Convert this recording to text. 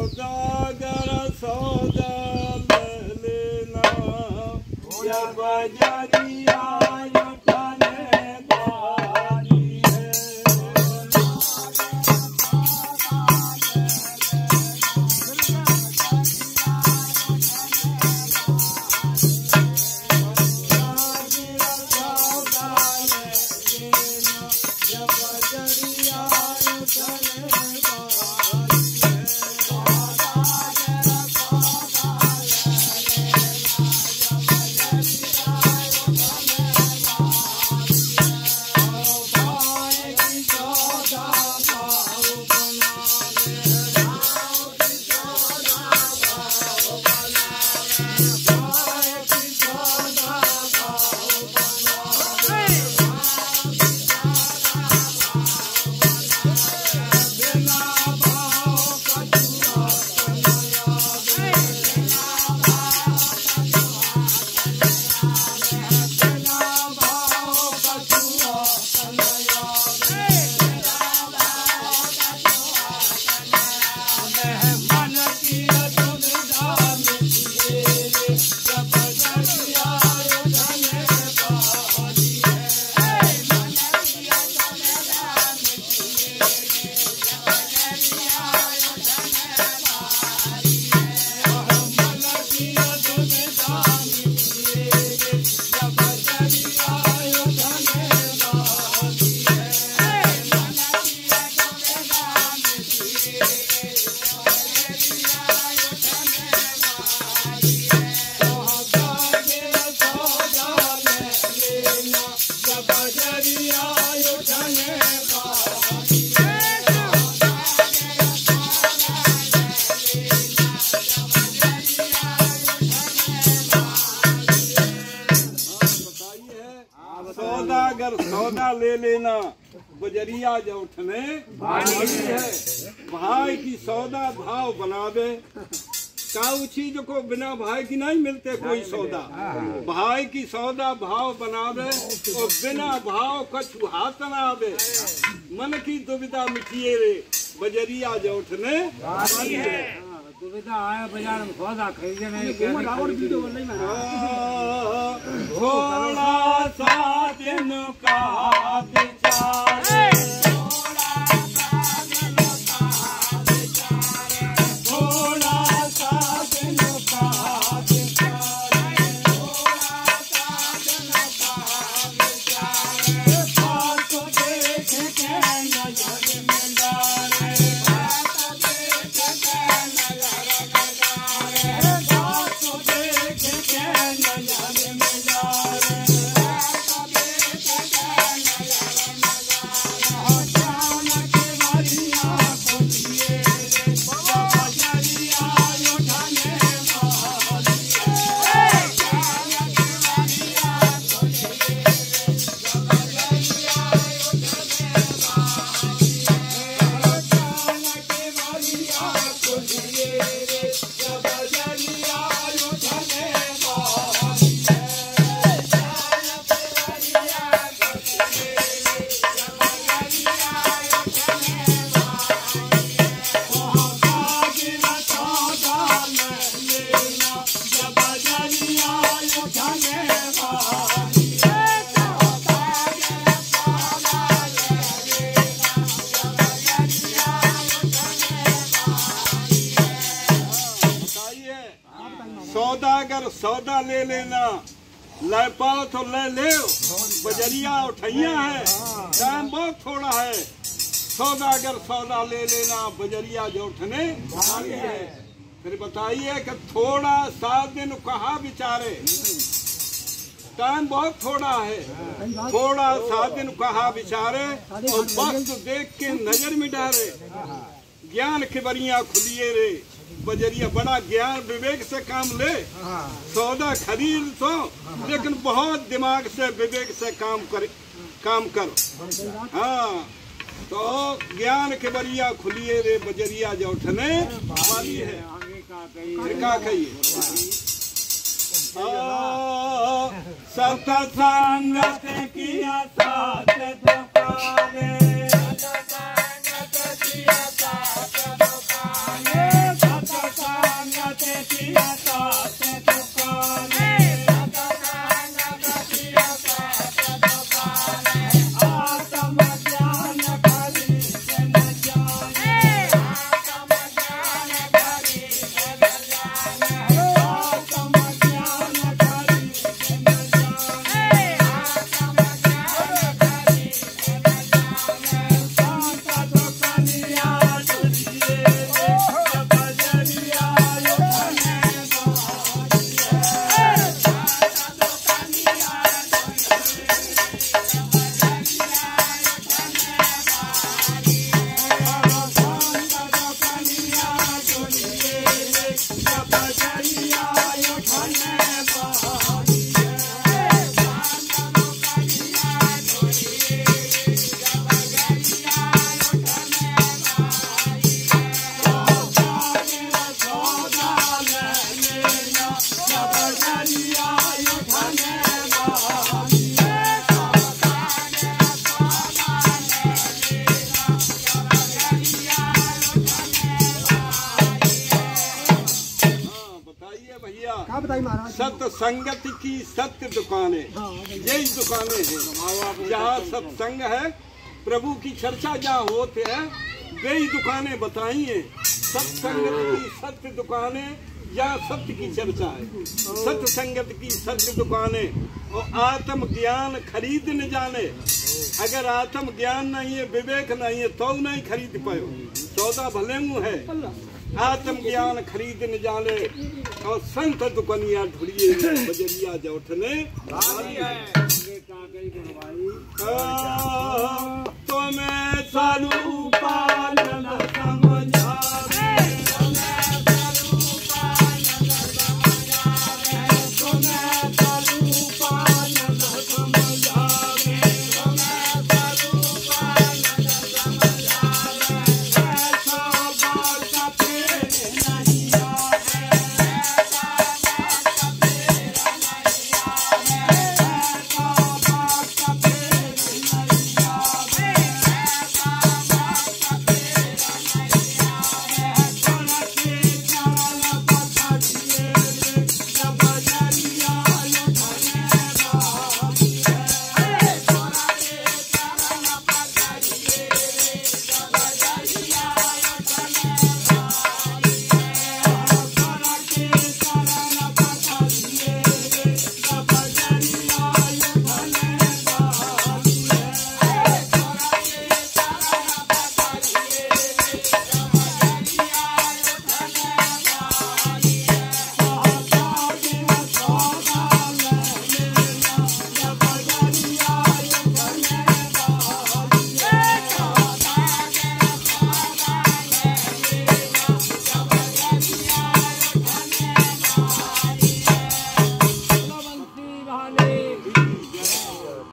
सौदागर सौदा ले लेना या बजरिया उठाने वाली है। सौदागर सौदा ले लेना बजरिया जो उठने वाली है। भाई की सौदा भाव बनावे काऊ चीज को बिना भाई की नहीं मिलते कोई सौदा। भाई की सौदा भाव बनावे और बिना भाव कछु हाथ न आवे। मन की दुविधा मिटिए रे बजरिया जो उठने वाली है। दुविधा आया बाजार में सौदा खरीदने थोड़ा सा दिन का विचार सौदागर सौदा ले लेना ले पाओ तो ले ले बजरिया उठैया है टाइम बहुत थोड़ा है। सौदागर सौदा ले लेना बजरिया जो उठने वाली है। फिर बताइए कि थोड़ा 7 दिन कहा विचारे टाइम बहुत थोड़ा है। थोड़ा 7 दिन कहा विचारे और वक्त देख के नजर में डाले। ज्ञान की बरिया खुलिए रे बजरिया बड़ा ज्ञान विवेक से काम ले। सौदा खरीद तो लेकिन बहुत दिमाग से विवेक से काम कर। हाँ तो ज्ञान के बरिया खुलिए रे बजरिया जो उठने वाली है। क्या कहिए सत्संग किया साथ दुकाने सत्संगत की सत्य दुकानें, यही दुकानें हैं जहाँ सत्संग है, प्रभु की चर्चा जहाँ होते है, वही दुकानें बताई हैं। सत्संगत की सत्य दुकानें, जहाँ सत्य की चर्चा है, सत्संगत की सत्य दुकानें। और आत्म ज्ञान खरीद न जाने, अगर आत्म ज्ञान नहीं है, विवेक नहीं है, तो नहीं खरीद पायो। सौदा भले मुँह है, आत्म ज्ञान खरीद न जाने, और संत दुकनिया ढूंढिए, बजरिया जौठने तो मैं सालू पा